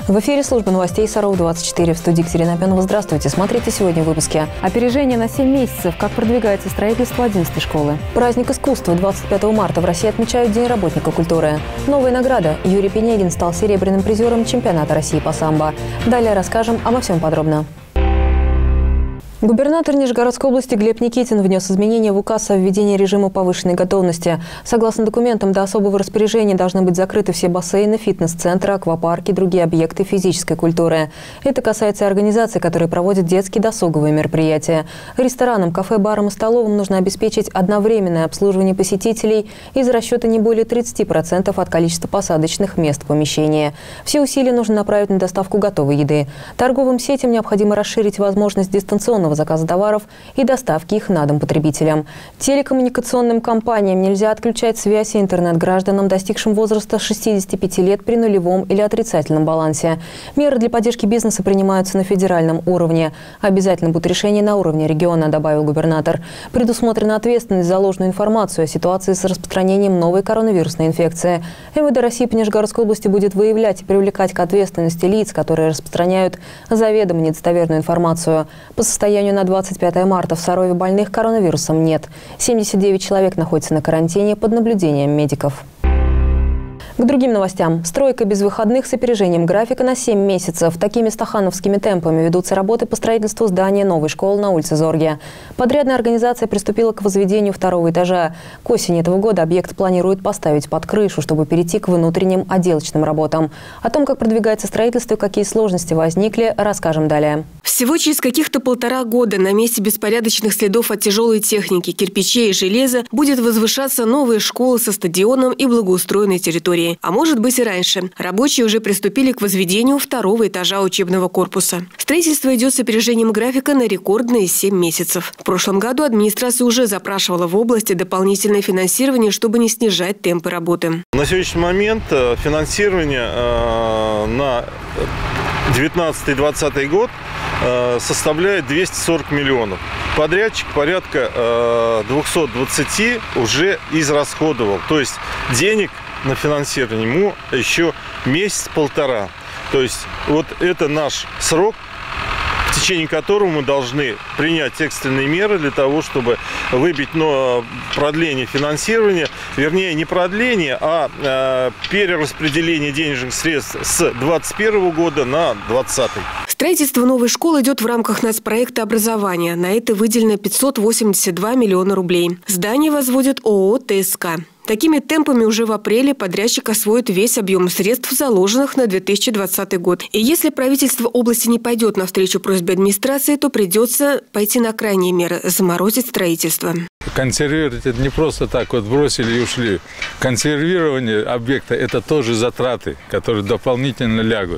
В эфире служба новостей Саров-24. В студии Екатерина Пенова. Здравствуйте. Смотрите сегодня в выпуске. Опережение на 7 месяцев. Как продвигается строительство 11-й школы. Праздник искусства. 25 марта в России отмечают День работника культуры. Новая награда. Юрий Пенегин стал серебряным призером чемпионата России по самбо. Далее расскажем обо всем подробно. Губернатор Нижегородской области Глеб Никитин внес изменения в указ о введении режима повышенной готовности. Согласно документам, до особого распоряжения должны быть закрыты все бассейны, фитнес-центры, аквапарки, другие объекты физической культуры. Это касается организаций, которые проводят детские досуговые мероприятия. Ресторанам, кафе, барам и столовым нужно обеспечить одновременное обслуживание посетителей из расчета не более 30% от количества посадочных мест помещения. Все усилия нужно направить на доставку готовой еды. Торговым сетям необходимо расширить возможность дистанционного заказа товаров и доставки их на дом потребителям. Телекоммуникационным компаниям нельзя отключать связь и интернет гражданам, достигшим возраста 65 лет при нулевом или отрицательном балансе. Меры для поддержки бизнеса принимаются на федеральном уровне. Обязательно будет решение на уровне региона, добавил губернатор. Предусмотрена ответственность за ложную информацию о ситуации с распространением новой коронавирусной инфекции. МВД России по Нижегородской области будет выявлять и привлекать к ответственности лиц, которые распространяют заведомо недостоверную информацию. По состоянию на 25 марта в Сарове больных коронавирусом нет. 79 человек находятся на карантине под наблюдением медиков. К другим новостям. Стройка без выходных с опережением графика на 7 месяцев. Такими стахановскими темпами ведутся работы по строительству здания новой школы на улице Зорге. Подрядная организация приступила к возведению второго этажа. К осени этого года объект планирует поставить под крышу, чтобы перейти к внутренним отделочным работам. О том, как продвигается строительство и какие сложности возникли, расскажем далее. Всего через каких-то 1,5 года на месте беспорядочных следов от тяжелой техники, кирпичей и железа будет возвышаться новая школа со стадионом и благоустроенной территорией. А может быть и раньше. Рабочие уже приступили к возведению второго этажа учебного корпуса. Строительство идет с опережением графика на рекордные 7 месяцев. В прошлом году администрация уже запрашивала в области дополнительное финансирование, чтобы не снижать темпы работы. На сегодняшний момент финансирование на 19-20 год составляет 240 миллионов. Подрядчик порядка 220 уже израсходовал. То есть денег на финансирование ему еще месяц-полтора. То есть вот это наш срок, в течение которого мы должны принять экстренные меры для того, чтобы выбить продление финансирования, вернее не продление, а перераспределение денежных средств с 2021 года на 2020. Строительство новой школы идет в рамках нацпроекта образования. На это выделено 582 миллиона рублей. Здание возводит ООО «ТСК». Такими темпами уже в апреле подрядчик освоит весь объем средств, заложенных на 2020 год. И если правительство области не пойдет навстречу просьбе администрации, то придется пойти на крайние меры – заморозить строительство. Консервировать это не просто так вот бросили и ушли. Консервирование объекта – это тоже затраты, которые дополнительно лягут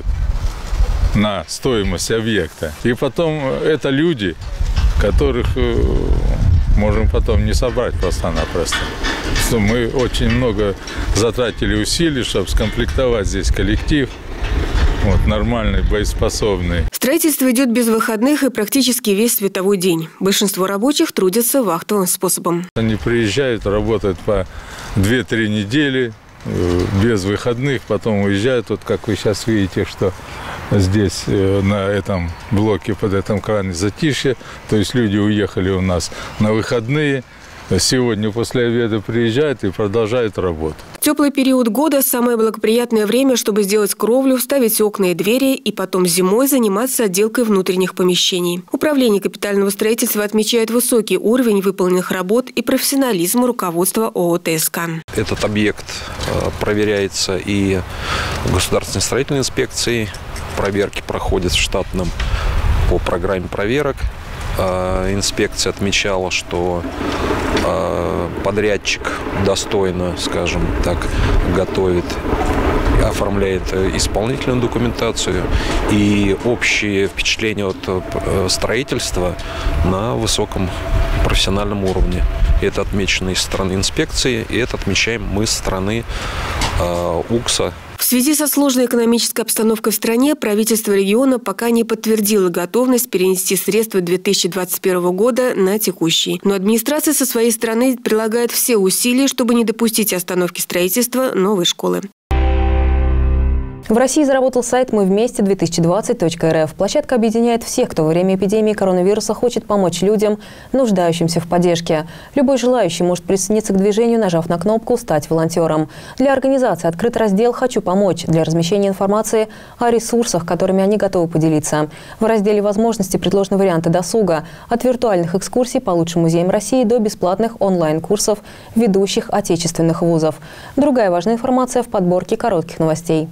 на стоимость объекта. И потом это люди, которых можем потом не собрать просто-напросто. Мы очень много затратили усилий, чтобы скомплектовать здесь коллектив. Нормальный, боеспособный. Строительство идет без выходных и практически весь световой день. Большинство рабочих трудятся вахтовым способом. Они приезжают, работают по 2-3 недели без выходных, потом уезжают. Вот как вы сейчас видите, что здесь на этом блоке под этим краном затишье. То есть люди уехали у нас на выходные. Сегодня после обеда приезжают и продолжают работу. Теплый период года – самое благоприятное время, чтобы сделать кровлю, вставить окна и двери и потом зимой заниматься отделкой внутренних помещений. Управление капитального строительства отмечает высокий уровень выполненных работ и профессионализм руководства ООО «ТСК». Этот объект проверяется и Государственной строительной инспекцией. Проверки проходят в штатном по программе проверок. Инспекция отмечала, что подрядчик достойно, скажем так, готовит, оформляет исполнительную документацию, и общее впечатление от строительства на высоком профессиональном уровне. Это отмечено и со стороны инспекции, и это отмечаем мы со стороны УКСа. В связи со сложной экономической обстановкой в стране правительство региона пока не подтвердило готовность перенести средства 2021 года на текущий. Но администрация со своей стороны прилагает все усилия, чтобы не допустить остановки строительства новой школы. В России заработал сайт «Мы-вместе-2020.рф». Площадка объединяет всех, кто во время эпидемии коронавируса хочет помочь людям, нуждающимся в поддержке. Любой желающий может присоединиться к движению, нажав на кнопку «Стать волонтером». Для организации открыт раздел «Хочу помочь» для размещения информации о ресурсах, которыми они готовы поделиться. В разделе «Возможности» предложены варианты досуга – от виртуальных экскурсий по лучшим музеям России до бесплатных онлайн-курсов ведущих отечественных вузов. Другая важная информация в подборке коротких новостей.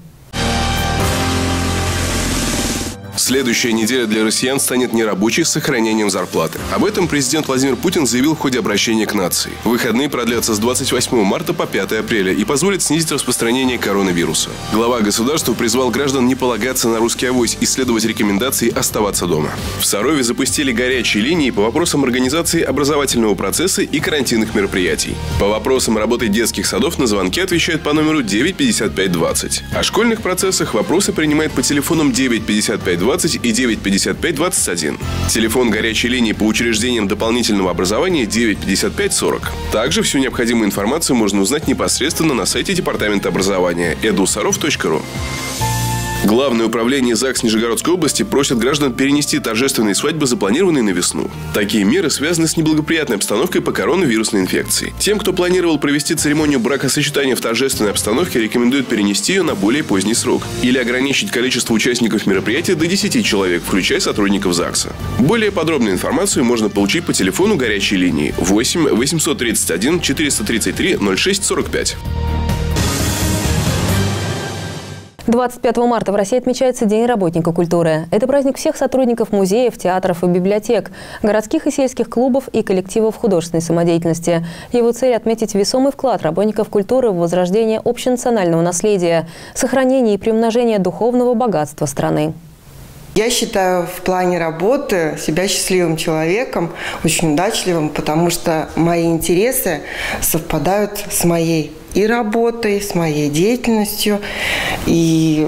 Следующая неделя для россиян станет нерабочей с сохранением зарплаты. Об этом президент Владимир Путин заявил в ходе обращения к нации. Выходные продлятся с 28 марта по 5 апреля и позволят снизить распространение коронавируса. Глава государства призвал граждан не полагаться на русский авось и следовать рекомендации оставаться дома. В Сарове запустили горячие линии по вопросам организации образовательного процесса и карантинных мероприятий. По вопросам работы детских садов на звонки отвечают по номеру 95520. О школьных процессах вопросы принимают по телефонам 95520 и 95521. Телефон горячей линии по учреждениям дополнительного образования 95540. Также всю необходимую информацию можно узнать непосредственно на сайте Департамента образования edusarov.ru. Главное управление ЗАГС Нижегородской области просит граждан перенести торжественные свадьбы, запланированные на весну. Такие меры связаны с неблагоприятной обстановкой по коронавирусной инфекции. Тем, кто планировал провести церемонию бракосочетания в торжественной обстановке, рекомендуют перенести ее на более поздний срок или ограничить количество участников мероприятия до 10 человек, включая сотрудников ЗАГСа. Более подробную информацию можно получить по телефону горячей линии 8 831 433 0645. 25 марта в России отмечается День работника культуры. Это праздник всех сотрудников музеев, театров и библиотек, городских и сельских клубов и коллективов художественной самодеятельности. Его цель – отметить весомый вклад работников культуры в возрождение общенационального наследия, сохранение и приумножение духовного богатства страны. Я считаю в плане работы себя счастливым человеком, очень удачливым, потому что мои интересы совпадают с моей и работой, с моей деятельностью. И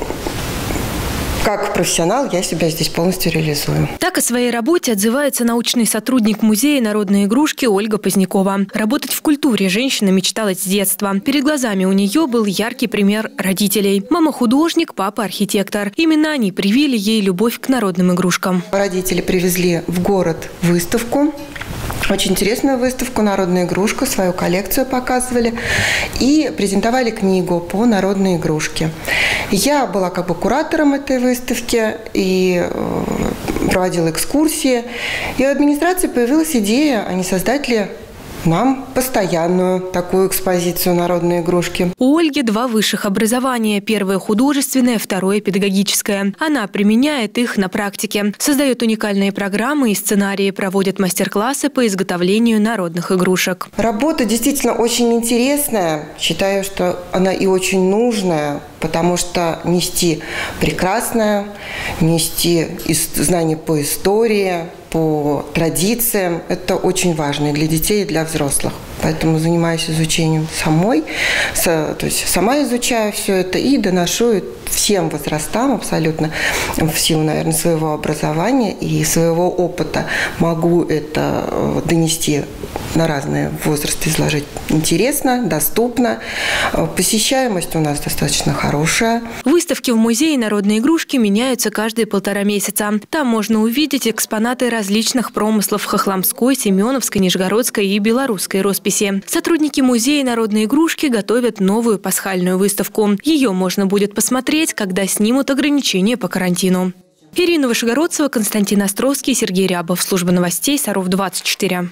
как профессионал я себя здесь полностью реализую. Так о своей работе отзывается научный сотрудник музея народной игрушки Ольга Позднякова. Работать в культуре женщина мечтала с детства. Перед глазами у нее был яркий пример родителей. Мама художник, папа архитектор. Именно они привили ей любовь к народным игрушкам. Родители привезли в город выставку. Очень интересную выставку «Народная игрушка», свою коллекцию показывали и презентовали книгу по народной игрушке. Я была как бы куратором этой выставки и проводила экскурсии. И у администрации появилась идея, а не создать ли нам постоянную такую экспозицию народной игрушки. У Ольги 2 высших образования. Первое – художественное, второе – педагогическое. Она применяет их на практике. Создает уникальные программы и сценарии, проводит мастер-классы по изготовлению народных игрушек. Работа действительно очень интересная. Считаю, что она и очень нужная, потому что нести прекрасное, нести знания по истории, по традициям – это очень важно и для детей, и для взрослых. Поэтому занимаюсь изучением самой, то есть сама изучаю все это и доношу всем возрастам абсолютно в силу, наверное, своего образования и своего опыта. Могу это донести на разные возрасты, изложить интересно, доступно. Посещаемость у нас достаточно хорошая. Выставки в музее народной игрушки меняются каждые 1,5 месяца. Там можно увидеть экспонаты различных промыслов хохломской, семеновской, нижегородской и белорусской росписи. Сотрудники музея народной игрушки готовят новую пасхальную выставку. Ее можно будет посмотреть, когда снимут ограничения по карантину. Ирина Вышегородцева, Константин Островский, Сергей Рябов. Служба новостей Саров-24.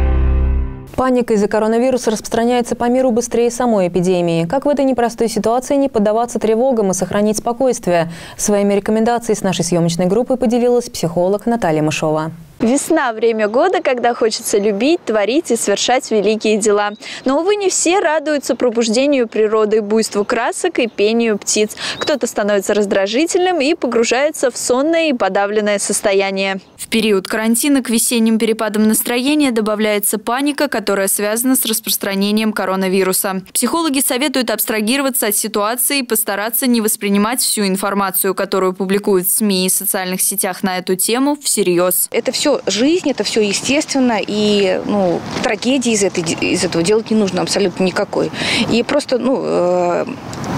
Паника из-за коронавируса распространяется по миру быстрее самой эпидемии. Как в этой непростой ситуации не поддаваться тревогам и сохранить спокойствие? Своими рекомендациями с нашей съемочной группой поделилась психолог Наталья Мышова. Весна – время года, когда хочется любить, творить и совершать великие дела. Но, увы, не все радуются пробуждению природы, буйству красок и пению птиц. Кто-то становится раздражительным и погружается в сонное и подавленное состояние. В период карантина к весенним перепадам настроения добавляется паника, которая связана с распространением коронавируса. Психологи советуют абстрагироваться от ситуации и постараться не воспринимать всю информацию, которую публикуют в СМИ и социальных сетях на эту тему, всерьез. Это все жизнь, это все естественно, и трагедии из этого делать не нужно абсолютно никакой. И просто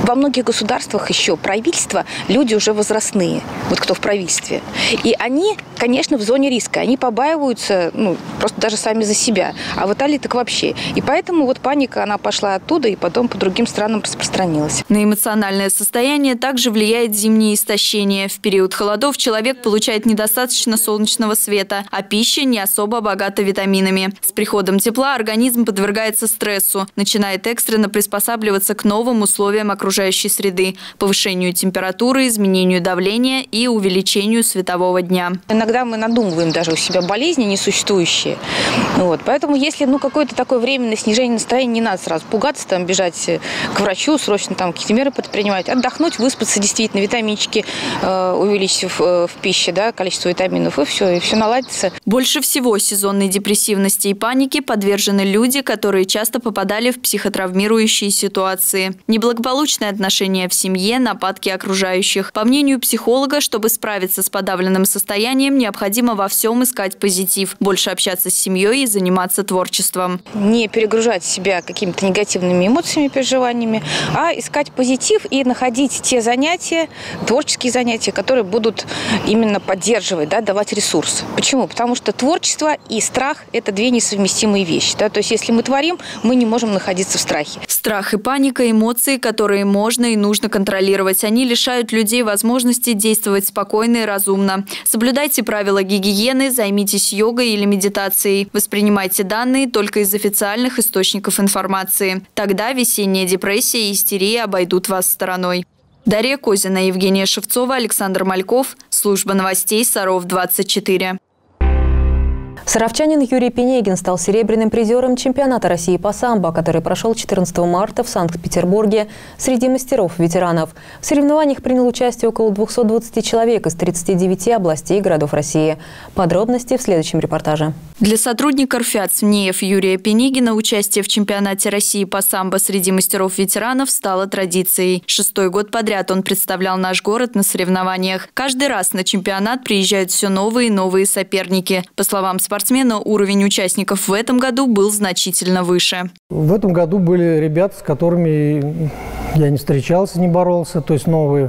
во многих государствах еще правительство, люди уже возрастные, вот кто в правительстве. И они, конечно, в зоне риска. Они побаиваются, просто даже сами за себя. А в Италии так вообще. И поэтому вот паника, она пошла оттуда и потом по другим странам распространилась. На эмоциональное состояние также влияет зимнее истощение. В период холодов человек получает недостаточно солнечного света, а пища не особо богата витаминами. С приходом тепла организм подвергается стрессу, начинает экстренно приспосабливаться к новым условиям окружающей среды, повышению температуры, изменению давления и увеличению светового дня. Иногда мы надумываем даже у себя болезни несуществующие. Поэтому если какое-то такое временное снижение настроения, не надо сразу пугаться, бежать к врачу, срочно какие-то меры предпринимать, отдохнуть, выспаться, действительно, витаминчики увеличить в пище, количество витаминов, и все наладится. Больше всего сезонной депрессивности и паники подвержены люди, которые часто попадали в психотравмирующие ситуации. Неблагополучное отношение в семье, нападки окружающих. По мнению психолога, чтобы справиться с подавленным состоянием, необходимо во всем искать позитив, больше общаться с семьей и заниматься творчеством. Не перегружать себя какими-то негативными эмоциями, переживаниями, а искать позитив и находить те занятия, творческие занятия, которые будут именно поддерживать, давать ресурс. Почему? Потому что творчество и страх – это две несовместимые вещи. То есть если мы творим, мы не можем находиться в страхе. Страх и паника – эмоции, которые можно и нужно контролировать. Они лишают людей возможности действовать спокойно и разумно. Соблюдайте правила гигиены, займитесь йогой или медитацией. Воспринимайте данные только из официальных источников информации. Тогда весенняя депрессия и истерия обойдут вас стороной. Дарья Козина, Евгения Шевцова, Александр Мальков. Служба новостей Саров-24. Саровчанин Юрий Пенегин стал серебряным призером чемпионата России по самбо, который прошел 14 марта в Санкт-Петербурге среди мастеров-ветеранов. В соревнованиях приняло участие около 220 человек из 39 областей и городов России. Подробности в следующем репортаже. Для сотрудника РФЯЦ НЕФ Юрия Пенегина участие в чемпионате России по самбо среди мастеров-ветеранов стало традицией. 6-й год подряд он представлял наш город на соревнованиях. Каждый раз на чемпионат приезжают все новые и новые соперники. По словам спортсмена, уровень участников в этом году был значительно выше. В этом году были ребята, с которыми я не встречался, не боролся, то есть новые.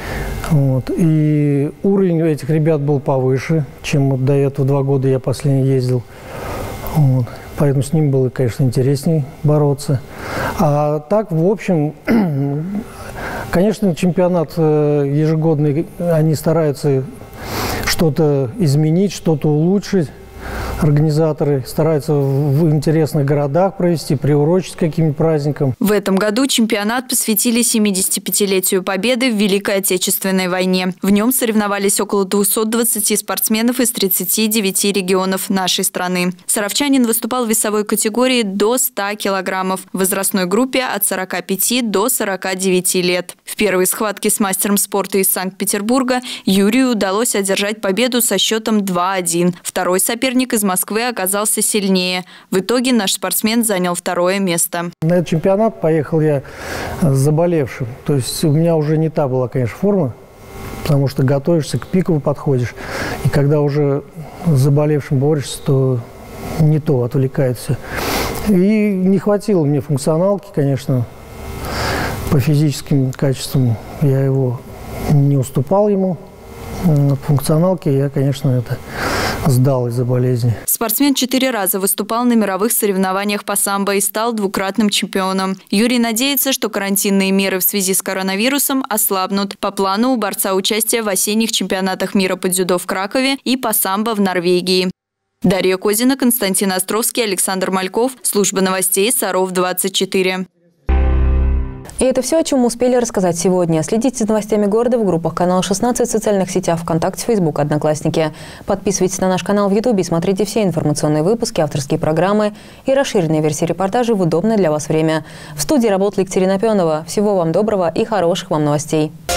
И уровень этих ребят был повыше, чем до этого 2 года я последний ездил. Поэтому с ним было, конечно, интереснее бороться. А так, в общем, конечно, чемпионат ежегодный, они стараются что-то изменить, что-то улучшить. Организаторы стараются в интересных городах провести, приурочить к каким-нибудь праздникам. В этом году чемпионат посвятили 75-летию Победы в Великой Отечественной войне. В нем соревновались около 220 спортсменов из 39 регионов нашей страны. Саровчанин выступал в весовой категории до 100 килограммов, в возрастной группе от 45 до 49 лет. В первой схватке с мастером спорта из Санкт-Петербурга Юрию удалось одержать победу со счетом 2-1. Второй соперник из Москвы оказался сильнее. В итоге наш спортсмен занял 2-е место. На этот чемпионат поехал я заболевшим. То есть у меня уже не та была, конечно, форма, потому что готовишься, к пику подходишь. И когда уже с заболевшим борешься, то не то, отвлекает все. И не хватило мне функционалки, конечно, по физическим качествам я его не уступал ему. Функционалки я, конечно, сдал из-за болезни. Спортсмен 4 раза выступал на мировых соревнованиях по самбо и стал 2-кратным чемпионом. Юрий надеется, что карантинные меры в связи с коронавирусом ослабнут. По плану у борца участие в осенних чемпионатах мира по дзюдо в Кракове и по самбо в Норвегии. Дарья Козина, Константин Островский, Александр Мальков. Служба новостей Саров-24. И это все, о чем мы успели рассказать сегодня. Следите за новостями города в группах канала 16 в социальных сетях ВКонтакте, Фейсбук, Одноклассники. Подписывайтесь на наш канал в Ютубе и смотрите все информационные выпуски, авторские программы и расширенные версии репортажей в удобное для вас время. В студии работала Екатерина Пенова. Всего вам доброго и хороших вам новостей.